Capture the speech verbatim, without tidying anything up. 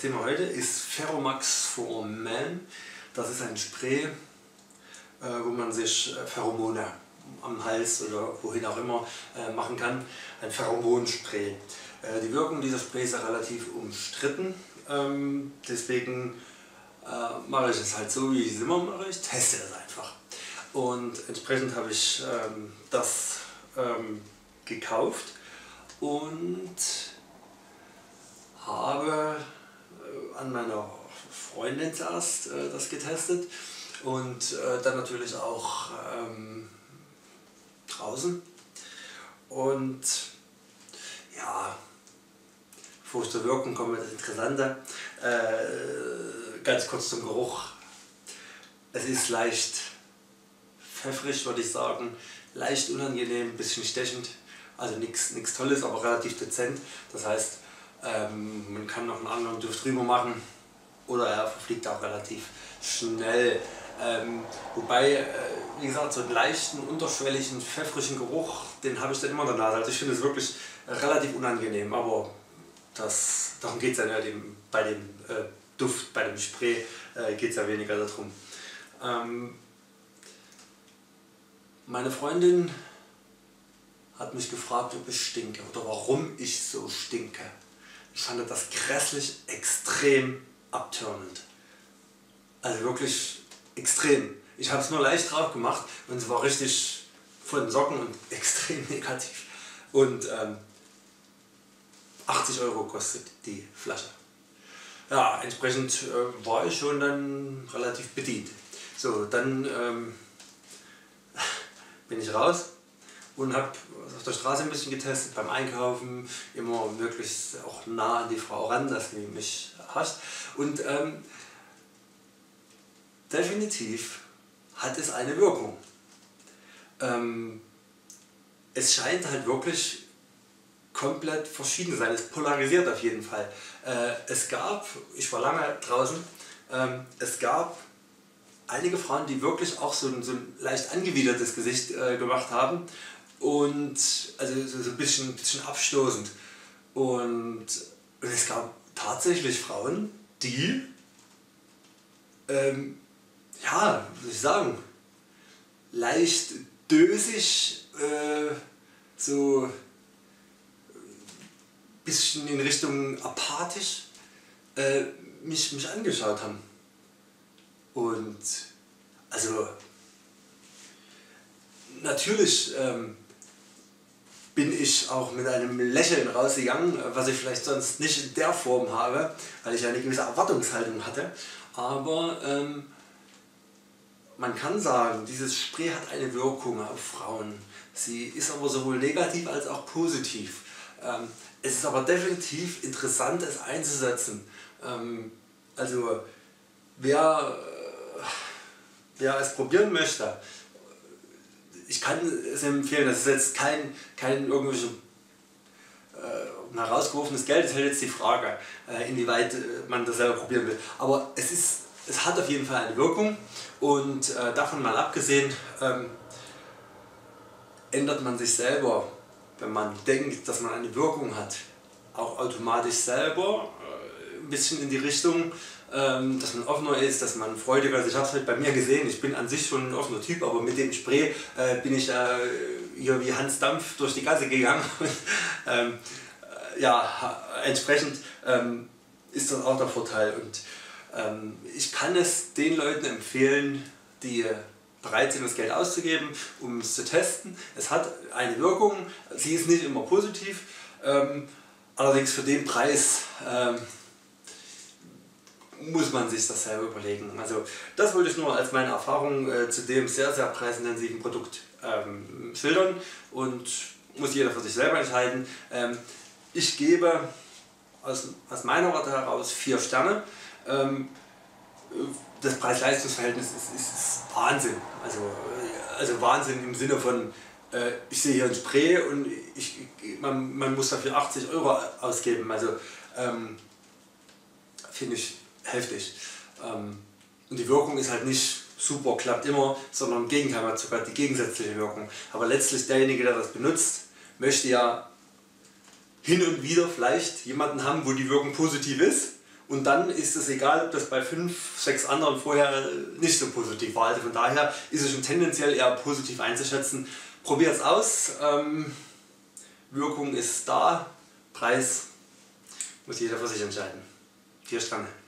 Thema heute ist Pheromax for Men. Das ist ein Spray, wo man sich Pheromone am Hals oder wohin auch immer machen kann. Ein Pheromonspray. Die Wirkung dieser Sprays ist ja relativ umstritten. Deswegen mache ich es halt so, wie ich es immer mache. Ich teste das einfach. Und entsprechend habe ich das gekauft und habe an meiner Freundin zuerst äh, das getestet und äh, dann natürlich auch ähm, draußen. Und ja, bevor ich zur Wirkung komme, das Interessante, äh, ganz kurz zum Geruch. Es ist leicht pfeffrig, würde ich sagen, leicht unangenehm, ein bisschen stechend, also nichts Tolles, aber relativ dezent. Das heißt, ähm, man kann noch einen anderen Duft drüber machen oder er verfliegt auch relativ schnell. Ähm, wobei, äh, wie gesagt, so einen leichten, unterschwelligen, pfeffrigen Geruch, den habe ich dann immer in der Nase. Also ich finde es wirklich relativ unangenehm, aber das, darum geht es ja nicht. Bei dem äh, Duft, bei dem Spray äh, geht es ja weniger darum. Ähm, meine Freundin hat mich gefragt, ob ich stinke oder warum ich so stinke. Ich fand das grässlich, extrem abtörnend. Also wirklich extrem. Ich habe es nur leicht drauf gemacht und es war richtig von den Socken und extrem negativ. Und ähm, achtzig Euro kostet die Flasche. Ja, entsprechend äh, war ich schon dann relativ bedient. So, dann ähm, bin ich raus und habe auf der Straße ein bisschen getestet, beim Einkaufen, immer möglichst auch nah an die Frau ran, dass sie mich hasst. Und ähm, definitiv hat es eine Wirkung. Ähm, es scheint halt wirklich komplett verschieden zu sein, es polarisiert auf jeden Fall. Äh, es gab, ich war lange draußen, ähm, es gab einige Frauen, die wirklich auch so ein, so ein leicht angewidertes Gesicht äh, gemacht haben. Und also so, so ein bisschen, bisschen abstoßend. Und, und es gab tatsächlich Frauen, die, ähm, ja, wie soll ich sagen, leicht dösig, äh, so ein bisschen in Richtung apathisch äh, mich, mich angeschaut haben. Und also natürlich ähm, bin ich auch mit einem Lächeln rausgegangen, was ich vielleicht sonst nicht in der Form habe, weil ich eine gewisse Erwartungshaltung hatte. Aber ähm, man kann sagen, dieses Spray hat eine Wirkung auf Frauen. Sie ist aber sowohl negativ als auch positiv. Ähm, es ist aber definitiv interessant, es einzusetzen. Ähm, also wer, äh, wer es probieren möchte, ich kann es empfehlen, das ist jetzt kein, kein irgendwelche, äh, herausgeworfenes Geld, das ist halt jetzt die Frage, äh, inwieweit man das selber probieren will. Aber es, ist, es hat auf jeden Fall eine Wirkung und äh, davon mal abgesehen, ähm, ändert man sich selber, wenn man denkt, dass man eine Wirkung hat, auch automatisch selber äh, ein bisschen in die Richtung, dass man offener ist, dass man freudiger ist. Ich habe es halt bei mir gesehen, ich bin an sich schon ein offener Typ, aber mit dem Spray äh, bin ich äh, hier wie Hans Dampf durch die Gasse gegangen. ähm, äh, ja, entsprechend ähm, ist das auch der Vorteil. Und ähm, ich kann es den Leuten empfehlen, die bereit sind, das Geld auszugeben, um es zu testen. Es hat eine Wirkung, sie ist nicht immer positiv, ähm, allerdings für den Preis ähm, muss man sich das selber überlegen. Also das wollte ich nur als meine Erfahrung äh, zu dem sehr, sehr preisintensiven Produkt ähm, schildern und muss jeder für sich selber entscheiden. Ähm, ich gebe aus, aus meiner Warte heraus vier Sterne. Ähm, das Preis-Leistungs-Verhältnis ist, ist, ist Wahnsinn. Also, also Wahnsinn im Sinne von, äh, ich sehe hier ein Spray und ich, man, man muss dafür achtzig Euro ausgeben. Also ähm, finde ich heftig. Ähm, und die Wirkung ist halt nicht super, klappt immer, sondern im Gegenteil, man hat sogar die gegensätzliche Wirkung. Aber letztlich derjenige, der das benutzt, möchte ja hin und wieder vielleicht jemanden haben, wo die Wirkung positiv ist Und dann ist es egal, ob das bei fünf, sechs anderen vorher nicht so positiv war. Also von daher ist es schon tendenziell eher positiv einzuschätzen. Probiert es aus, ähm, Wirkung ist da, Preis muss jeder für sich entscheiden. Vier Sterne.